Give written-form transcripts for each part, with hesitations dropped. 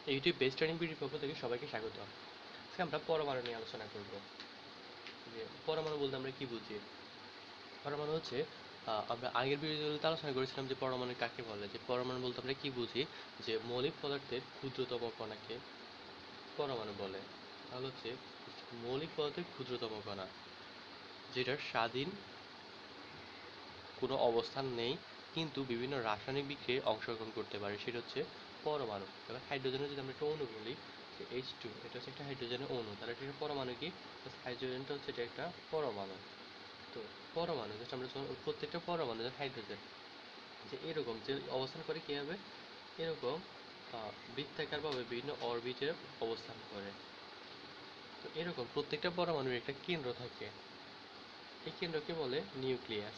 YouTube best training ভিডিওর পক্ষ থেকে সবাইকে স্বাগত। আজকে আমরা পরমাণু নিয়ে আলোচনা করব। যে পরমাণু বলতে আমরা কি বুঝি? পরমাণু হচ্ছে আমরা আগের ভিডিওতে আলোচনা করেছিলাম যে পরমাণু কাকে বলে। যে পরমাণু বলতে আমরা কি বুঝি? যে মৌলিক পদার্থের ক্ষুদ্রতম কণাকে পরমাণু বলে। তাহলে হচ্ছে মৌলিক পদার্থের ক্ষুদ্রতম কণা, যেটার স্বাধীন কোনো অবস্থান নেই কিন্তু বিভিন্ন রাসায়নিক বিক্রিয়ায় অংশগ্রহণ করতে পারে, সেটা হচ্ছে পরমাণু। এবার হাইড্রোজেনের যদি আমরা একটা অণু বলি, যে H2, এটা হচ্ছে একটা হাইড্রোজেনের অণু, তাহলে এটা একটা পরমাণু কি? হাইড্রোজেনটা হচ্ছে এটা একটা পরমাণু। তো পরমাণু জাস্ট আমরা যখন প্রত্যেকটা পরমাণু যেমন হাইড্রোজেন যে এরকম যে অবস্থান করে কী হবে, এরকম বৃত্তাকারভাবে বিভিন্ন অরবিটে অবস্থান করে। তো এরকম প্রত্যেকটা পরমাণুর একটা কেন্দ্র থাকে, এই কেন্দ্রকে বলে নিউক্লিয়াস।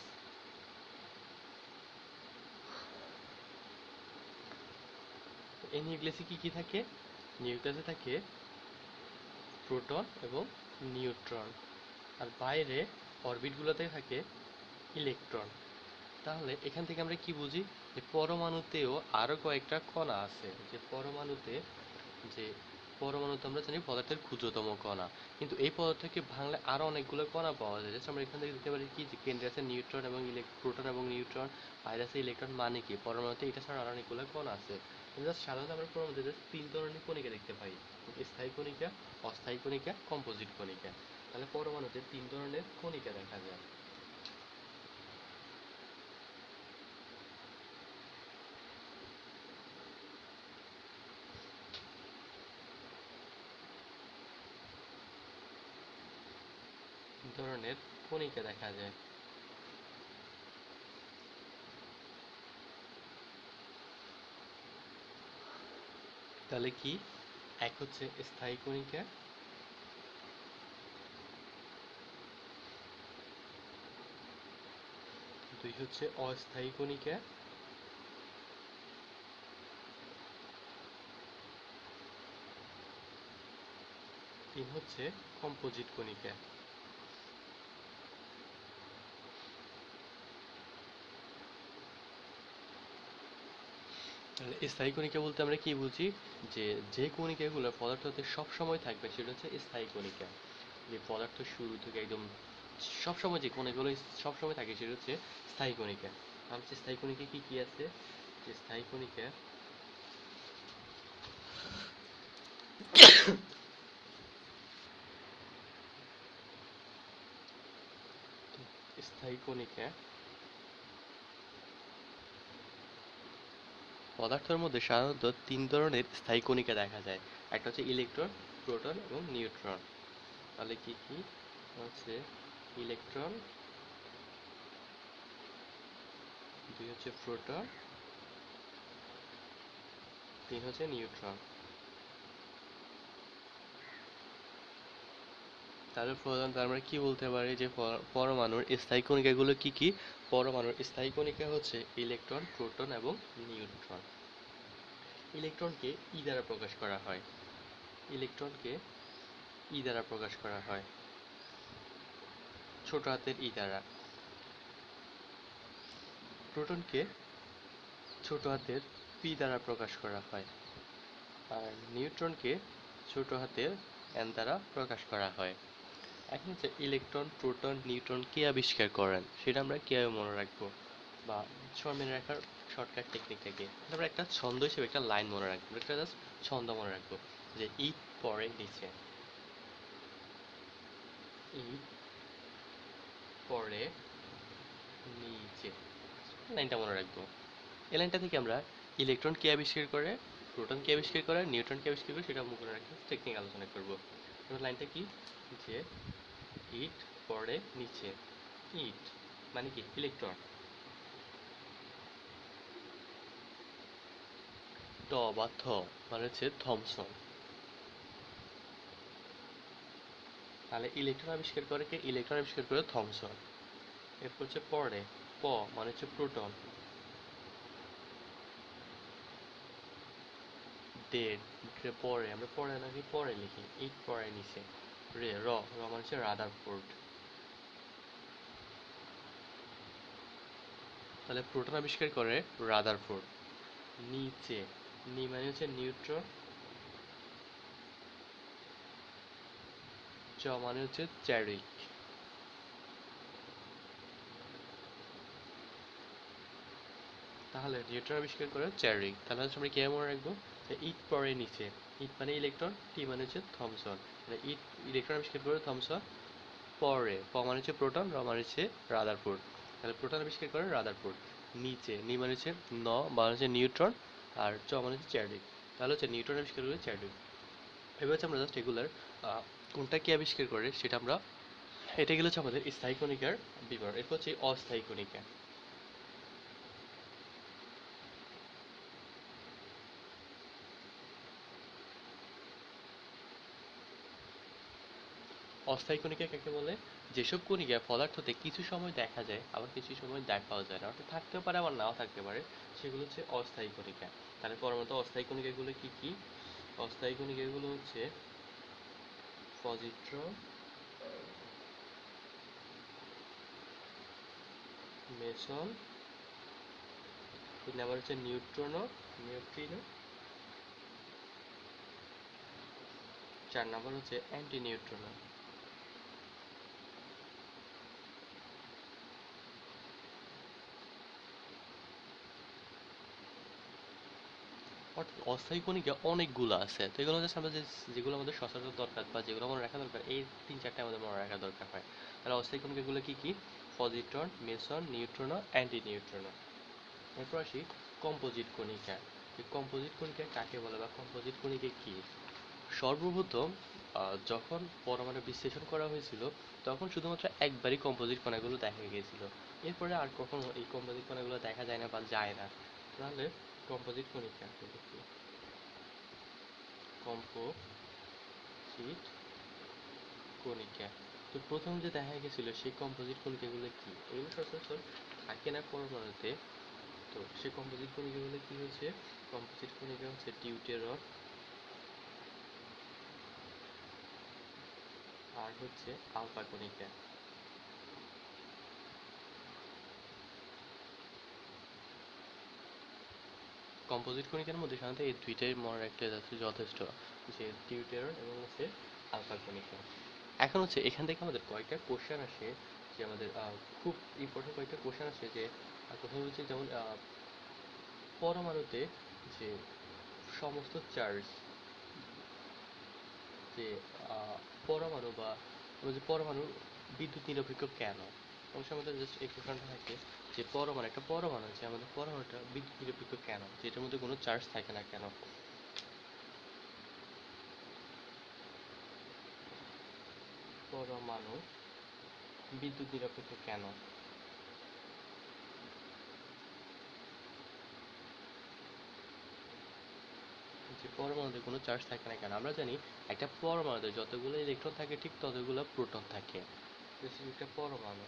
এই নিউক্লিয়াসে কি কি থাকে? নিউক্লিয়াসে থাকে প্রোটন এবং নিউট্রন, আর বাইরে অরবিটগুলোতে থাকে ইলেকট্রন। তাহলে এখান থেকে আমরা কি বুঝি? যে পরমাণুতেও আরও কয়েকটা কণা আছে। যে পরমাণুতে আমরা জানি পদার্থের ক্ষুদ্রতম কণা, কিন্তু এই পদার্থকে ভাঙলে আরও অনেকগুলো কণা পাওয়া যায়। জাস্ট আমরা এখান থেকে দেখতে পারি কি, যে কেন্দ্রে আছে নিউট্রন এবং প্রোটন এবং নিউট্রন, বাইরে আছে ইলেকট্রন। মানে কি, পরমাণুতে এটা ছাড়া আরও অনেকগুলো কণা আছে। জাস্ট সাধারণত আমরা পরমাণুতে জাস্ট 3 ধরনের কণিকা দেখতে পাই: স্থায়ী কণিকা, অস্থায়ী কণিকা, কম্পোজিট কণিকা। তাহলে পরমাণুতে 3 ধরনের কণিকা দেখা যায়। ধরনের কণিকা দেখা যায়। তাহলে কি? এক হচ্ছে স্থায়ী কণিকা, দুই হচ্ছে অস্থায়ী কণিকা, তিন হচ্ছে কম্পোজিট কণিকা। তাহলে স্থায়ী কণিকা বলতে আমরা কি বুঝি? যে যে কণিকাগুলো পদার্থতে সবসময় থাকবে সেটা হচ্ছে স্থায়ী কণিকা। যে পদার্থ শুরু থেকে একদম সবসময় যে কণিকাগুলো সবসময় থাকে সেটা হচ্ছে স্থায়ী কণিকা। তাহলে হচ্ছে স্থায়ী কণিকা কি কি আছে? যে স্থায়ী কণিকা, স্থায়ী কণিকা পদার্থের মধ্যে সাধারণত 3 ধরনের স্থায়ী কণিকা দেখা যায়। একটা হচ্ছে ইলেকট্রন, প্রোটন এবং নিউট্রন। তাহলে কি কি হচ্ছে? ইলেকট্রন, দুই হচ্ছে প্রোটন, তিন হচ্ছে নিউট্রন। তাহলে প্রধানত আমরা কি বলতে পারি যে পরমাণুর স্থায়ী কণিকাগুলো কি কি? পরমাণুর স্থায়ী কণিকা হচ্ছে ইলেকট্রন, প্রোটন এবং নিউট্রন। ইলেকট্রনকে ই দ্বারা প্রকাশ করা হয়। ইলেকট্রনকে ই দ্বারা প্রকাশ করা হয়, ছোট হাতের ই দ্বারা। প্রোটনকে ছোট হাতের পি দ্বারা প্রকাশ করা হয়, আর নিউট্রনকে ছোট হাতের এন দ্বারা প্রকাশ করা হয়। এখন হচ্ছে ইলেকট্রন, প্রোটন, নিউট্রন কে আবিষ্কার করেন সেটা আমরা কীভাবে মনে রাখবো, বা মনে রাখার শর্টকাট টেকনিকটাকে আমরা একটা ছন্দ হিসেবে একটা লাইন মনে রাখবো, একটা জাস্ট ছন্দ মনে রাখবো, যে ইট পরে নিচে, ইট পরে নিচে, লাইনটা মনে রাখবো। এই লাইনটা থেকে আমরা ইলেকট্রন কে আবিষ্কার করে, প্রোটন কে আবিষ্কার করে, নিউট্রন কে আবিষ্কার করে সেটা মনে রাখার টেকনিক আলোচনা করবো। লাইনটা কি? যে ইট পরে নিচে। ইট মানে কি? ইলেকট্রন। ট বা থ মানে হচ্ছে থমসন। তাহলে ইলেকট্রন আবিষ্কার করে কে? ইলেকট্রন আবিষ্কার করে থমসন। এরপর হচ্ছে পরে, প মানে হচ্ছে প্রোটন। ডেড, পরে আমরা পরে নাকি পরে লিখি, ইট পরে নিচে। রে, র, র মানে হচ্ছে রাদারফোর্ড। তাহলে প্রোটন আবিষ্কার করে রাদারফোর্ড। নিচে, নি মানে হচ্ছে নিউট্রন, চ মানে হচ্ছে চ্যারিক। তাহলে নিউটন আবিষ্কার করে চ্যারিক। তাহলে হচ্ছে আমরা কি মনে রাখবো, যে ইট পরে নিচে, ইট মানে ইলেকট্রন, টি মানে হচ্ছে থমসন। ইট ইলেকট্রন আবিষ্কার করে থমসন, পরে প মানে হচ্ছে প্রোটন, র মানে হচ্ছে রাদারফোর্ড। তাহলে প্রোটন আবিষ্কার করে রাদারফোর্ড। নিচে নি মানে হচ্ছে ন মানে হচ্ছে নিউট্রন, আর চ মানে হচ্ছে চ্যাডউইক। তাহলে হচ্ছে নিউটন আবিষ্কার করে চ্যাডউইক। এবার হচ্ছে আমরা জাস্ট এগুলার কোনটা কি আবিষ্কার করে সেটা আমরা, এটা গেলে হচ্ছে আমাদের স্থায়ী কণিকার বিবরণ। এরপর হচ্ছে অস্থায়ী কণিকা। অস্থায়ী কণিকা কাকে বলে? যেসব কণিকা পদার্থতে কিছু সময় দেখা যায় আবার কিছু সময় দেখাও যায় না, অর্থাৎ থাকতেও পারে আবার নাও থাকতে পারে, সেগুলো হচ্ছে অস্থায়ী কণিকা। তাহলে পরমাণু অস্থায়ী কণিকাগুলো কি কি? অস্থায়ী কণিকাগুলো হচ্ছে পজিট্রন, মেসন, তিন নাম্বার হচ্ছে নিউট্রনো, নিউট্রিনো, চার নাম্বার হচ্ছে অ্যান্টি নিউট্রনো। অর্থাৎ অস্থায়ী কণিকা অনেকগুলো আছে, তো এগুলো হচ্ছে আমরা যেগুলো আমাদের সচরাচর দরকার বা যেগুলো মনে রাখা দরকার, এই তিন চারটে আমাদের মনে রাখা দরকার হয়। তাহলে অস্থায়ী কণিকাগুলো কি কি? Positron, meson, neutrino, anti neutrino. এরপর আসি কম্পোজিট কণিকা। এই কম্পোজিট কণিকা কাকে বলে বা কম্পোজিট কণিকা কি? সর্বপ্রথম যখন পরমাণু বিশ্লেষণ করা হয়েছিল তখন শুধুমাত্র একবারই কম্পোজিট কণাগুলো দেখা গিয়েছিল। এরপরে আর কখনো এই কম্পোজিট কণাগুলো দেখা যায় না বা যায় না। তাহলে কম্পোজিট কণিকা কি? কম্পোজিট কণিকা। তো প্রথম যে দেখা গেছিল সেই কম্পোজিট কণিকাগুলো কি? এগুলো সচরাচর থাকে না পরমাণুতে। তো সেই কম্পোজিট কণিকাগুলো কি হচ্ছে? কম্পোজিট কণিকা হচ্ছে ডিউটেরন, আর হচ্ছে আলফা কণিকা। কম্পোজিট কণিকার মধ্যে সাধারণত এই দুইটাই মনে রাখলে যাচ্ছে যথেষ্ট, যে ডিউটেরন এবং হচ্ছে আলফা কণিকা। এখন হচ্ছে এখান থেকে আমাদের কয়েকটা কোশ্চেন আসে, যে আমাদের খুব ইম্পর্টেন্ট কয়েকটা কোশ্চেন আসে, যে প্রথম হচ্ছে যেমন পরমাণুতে যে সমস্ত চার্জ, যে পরমাণু বা আমরা যে পরমাণু বিদ্যুৎ নিরপেক্ষ কেন? অবশ্য আমাদের জাস্ট এই কোশ্চেনটা থাকে যে পরমাণু, একটা পরমাণু আছে, আমাদের পরমাণুটা বিদ্যুৎ নিরপেক্ষ কেন, যেটার মধ্যে কোনো চার্জ থাকে না কেন? পরমাণু বিদ্যুৎ নিরপেক্ষ কেন? যে পরমাণুতে কোনো চার্জ থাকে না কেন? আমরা জানি একটা পরমাণুতে যতগুলো ইলেকট্রন থাকে ঠিক ততগুলো প্রোটন থাকে। একটা পরমাণু,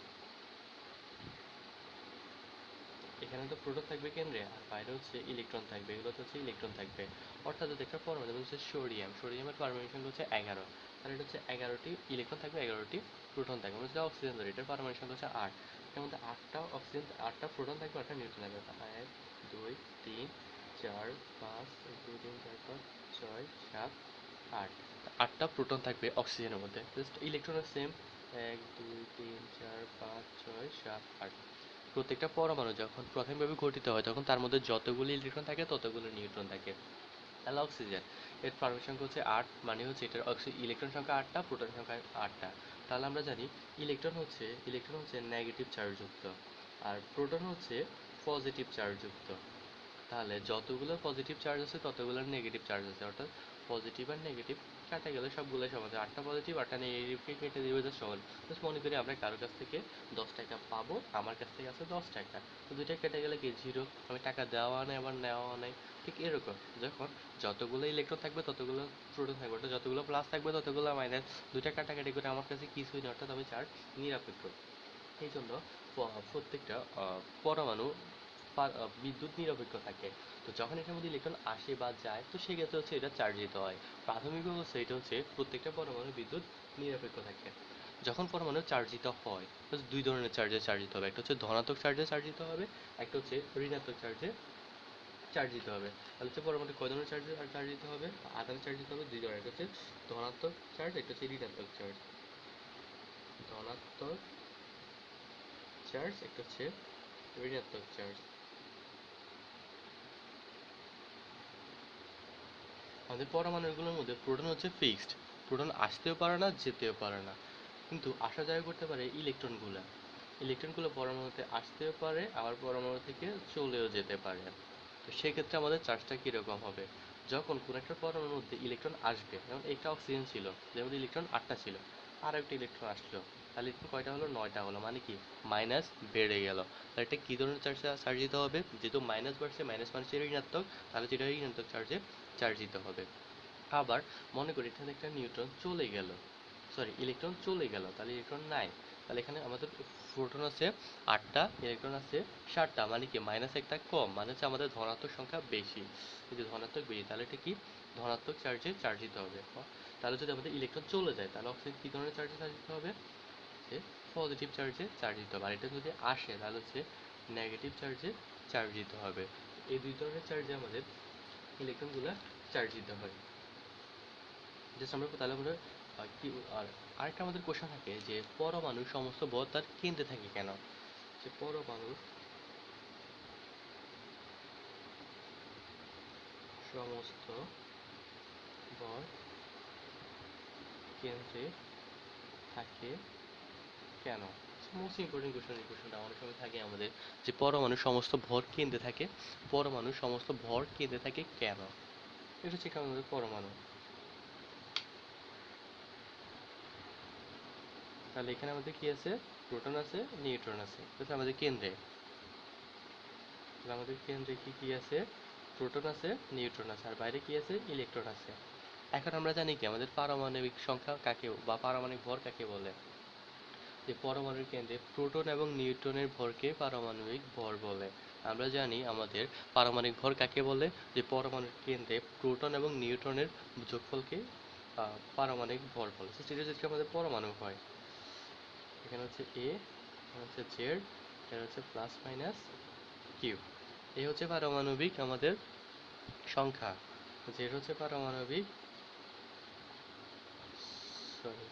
এখানে তো প্রোটন থাকবে কেন্দ্রে, আর বাইরে হচ্ছে ইলেকট্রন থাকবে, এগুলোতে হচ্ছে ইলেকট্রন থাকবে। অর্থাৎ যদি একটা পরমাণু, যেমন হচ্ছে সোডিয়াম, সোডিয়ামের পারমাণবিক সংখ্যা হচ্ছে 11, তাহলে এটা হচ্ছে 11টি ইলেকট্রন থাকবে, 11টি প্রোটন থাকবে। আমরা যদি অক্সিজেন ধরি, এটার পারমাণবিক সংখ্যা হচ্ছে 8, এর মধ্যে 8টা অক্সিজেন, 8টা প্রোটন থাকবে, 8টা নিউট্রন থাকবে। 1 2 3 4 5 1 2 3 4 5 6 7 8, 8টা প্রোটন থাকবে অক্সিজেনের মধ্যে। জাস্ট ইলেকট্রনের সেম, 1 2 3 4 5 6 7 8। প্রত্যেকটা পরমাণু যখন প্রাথমিকভাবে গঠিত হয় তখন তার মধ্যে যতগুলো ইলেকট্রন থাকে ততগুলো নিউট্রন থাকে। তাহলে অক্সিজেন, এর পারমাণবিক সংখ্যা হচ্ছে 8, মানে হচ্ছে এটার ইলেকট্রন সংখ্যা 8টা, প্রোটন সংখ্যা 8টা। তাহলে আমরা জানি ইলেকট্রন হচ্ছে নেগেটিভ চার্জযুক্ত, আর প্রোটন হচ্ছে পজিটিভ চার্জযুক্ত। তাহলে যতগুলো পজিটিভ চার্জ আছে ততগুলো নেগেটিভ চার্জ আছে, অর্থাৎ পজিটিভ আর নেগেটিভ কাটা গেলে সবগুলোই সমান। 8টা পজিটিভ 8টা নেগেটিভকে কেটে দিবে জাস্ট সমান। জাস্ট মনে করি আমরা কারোর কাছ থেকে 10 টাকা পাবো, আমার কাছ থেকে আছে 10 টাকা, তো দুইটা কেটে গেলে কি জিরো, আমি টাকা দেওয়া নেই আবার নেওয়া নেই। ঠিক এরকম যখন যতগুলো ইলেকট্রন থাকবে ততগুলো প্রোটন থাকবে, অর্থাৎ যতগুলো প্লাস থাকবে ততগুলো মাইনাস, দুইটা কাটাকাটি করে আমার কাছে কিছুই নেই, অর্থাৎ আমি চার্জ নিরপেক্ষ। এই জন্য প্রত্যেকটা পরমাণু বিদ্যুৎ নিরপেক্ষ থাকে। তো যখন এটার মধ্যে ইলেকট্রন আসে বা যায় তো সেক্ষেত্রে হচ্ছে এটা চার্জিত হয়। প্রাথমিক অবস্থায় এটা হচ্ছে প্রত্যেকটা পরমাণু বিদ্যুৎ নিরপেক্ষ থাকে। যখন পরমাণু চার্জিত হয় তো দুই ধরনের চার্জে চার্জিত হবে, একটা হচ্ছে ধনাত্মক চার্জে চার্জিত হবে, একটা হচ্ছে ঋণাত্মক চার্জে চার্জিত হবে। তাহলে হচ্ছে পরমাণু কয় ধরনের চার্জে চার্জিত হবে, আধান চার্জিত হবে দুই ধরনের, একটা হচ্ছে ধনাত্মক চার্জ, একটা হচ্ছে ঋণাত্মক চার্জ। ধনাত্মক চার্জ, একটা হচ্ছে ঋণাত্মক চার্জ। আমাদের পরমাণুগুলোর মধ্যে প্রোটন হচ্ছে ফিক্সড, প্রোটন আসতেও পারে না যেতেও পারে না, কিন্তু আসা যাওয়া করতে পারে ইলেকট্রনগুলো। ইলেকট্রনগুলো পরমাণুতে আসতেও পারে, আবার পরমাণু থেকে চলেও যেতে পারে। তো সেক্ষেত্রে আমাদের চার্জটা কীরকম হবে? যখন কোনো একটা পরমাণুর মধ্যে ইলেকট্রন আসবে, যেমন একটা অক্সিজেন ছিল, যেমন ইলেকট্রন 8টা ছিল, আর একটা ইলেকট্রন আসলো, তাহলে ইলেকট্রন কয়টা হলো? 9টা হলো। মানে কি মাইনাস বেড়ে গেল। তাহলে এটা কী ধরনের চার্জিত হবে? যেহেতু মাইনাস বাড়ছে, মাইনাস মানে ঋণাত্মক, তাহলে যেটা ঋণাত্মক চার্জে চার্জিত হবে। আবার মনে করি এখানে একটা নিউট্রন চলে গেল, সরি ইলেকট্রন চলে গেল, তাহলে ইলেকট্রন নাই। তাহলে এখানে আমাদের প্রোটন আছে 8টা, ইলেকট্রন আছে 7টা, মানে কি মাইনাস একটা কম, মানে হচ্ছে আমাদের ধনাত্মক সংখ্যা বেশি। যদি ধনাত্মক বেশি, তাহলে এটা কি ধনাত্মক চার্জে চার্জিত হবে। তাহলে যদি আমাদের ইলেকট্রন চলে যায়, তাহলে অক্সিজেন কী ধরনের চার্জে চার্জিত হবে? যে পজিটিভ চার্জে চার্জিত হবে। আর এটা যদি আসে, তাহলে হচ্ছে নেগেটিভ চার্জে চার্জিত হবে। এই দুই ধরনের চার্জে আমাদের ইলেকট্রনগুলো চার্জিত হয়। জাস্ট আমরা তাহলে আমরা কি, আর আরেকটা আমাদের কোশ্চেন থাকে যে পরমাণু সমস্ত ভর তার কেন্দ্রে থাকে কেন? যে পরমাণু সমস্ত ভর কেন্দ্রে থাকে কেন? Most important question. এই কোশ্চেনটা অনেক সময় থাকে আমাদের, যে পরমাণু সমস্ত ভর কেন্দ্রে থাকে, পরমাণু সমস্ত ভর কেন্দ্রে থাকে কেন? এটা হচ্ছে কারণ আমাদের পরমাণু। তাহলে এখানে আমাদের কি আছে? প্রোটন আছে, নিউট্রন আছে, এটা হচ্ছে আমাদের কেন্দ্রে। তাহলে আমাদের কেন্দ্রে কি কি আছে? প্রোটন আছে, নিউট্রন আছে, আর বাইরে কি আছে? ইলেকট্রন আছে। এখন আমরা জানি কি আমাদের পারমাণবিক সংখ্যা কাকে বা পারমাণবিক ভর কাকে বলে? যে পরমাণুর কেন্দ্রে প্রোটন এবং নিউট্রনের ভরকে পারমাণবিক ভর বলে। আমরা জানি আমাদের পারমাণবিক ভর কাকে বলে? যে পরমাণুর কেন্দ্রে প্রোটন এবং নিউট্রনের যোগফলকে পারমাণবিক ভর বলে। সেটা যদি আমাদের পরমাণু হয়, এখানে হচ্ছে এ, এখানে হচ্ছে জেড, এখানে হচ্ছে প্লাস মাইনাস কিউ। এই হচ্ছে পারমাণবিক আমাদের সংখ্যা। জেড হচ্ছে পারমাণবিক, সরি,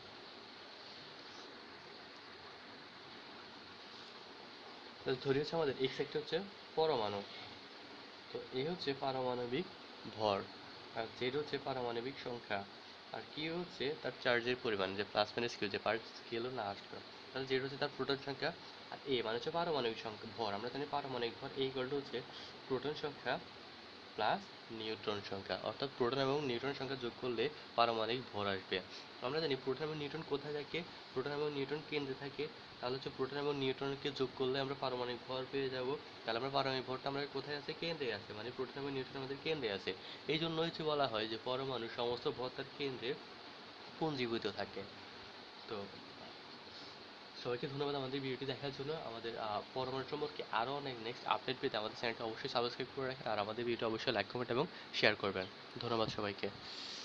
ধরি হচ্ছে আমাদের এক্স একটা হচ্ছে পরমাণু, তো এই হচ্ছে পারমাণবিক ভর, আর জেড হচ্ছে পারমাণবিক সংখ্যা, আর কিউ হচ্ছে তার চার্জের পরিমাণ, যে প্লাস মাইনাস কিউ, যে পার্টস কি হলো না আসলো। তাহলে জেড হচ্ছে তার প্রোটন সংখ্যা, আর এ মানে হচ্ছে পারমাণবিক সংখ্যা ভর। আমরা জানি পারমাণবিক ভর এই ইকুয়াল টু হচ্ছে প্রোটন সংখ্যা প্লাস নিউট্রন সংখ্যা, অর্থাৎ প্রোটন এবং নিউট্রন সংখ্যা যোগ করলে পারমাণবিক ভর আসবে। আমরা জানি প্রোটন এবং নিউট্রন কোথায় থাকে? প্রোটন এবং নিউট্রন কেন্দ্রে থাকে। তাহলে হচ্ছে প্রোটন এবং নিউট্রনকে যোগ করলে আমরা পারমাণবিক ভর পেয়ে যাব। তাহলে আমরা পারমাণবিক ভরটা আমরা কোথায় আছে? কেন্দ্রে আছে, মানে প্রোটন এবং নিউট্রন আমাদের কেন্দ্রে আছে। এই জন্য হচ্ছে বলা হয় যে পরমাণু সমস্ত ভর তার কেন্দ্রে পুঞ্জীভূত থাকে। তো সবাইকে ধন্যবাদ আমাদের ভিডিওটি দেখার জন্য। আমাদের পরমাণু সম্পর্কে আরও অনেক নেক্সট আপডেট পেতে আমাদের চ্যানেলটা অবশ্যই সাবস্ক্রাইব করে রাখেন, আর আমাদের ভিডিওটা অবশ্যই লাইক, কমেন্ট এবং শেয়ার করবেন। ধন্যবাদ সবাইকে।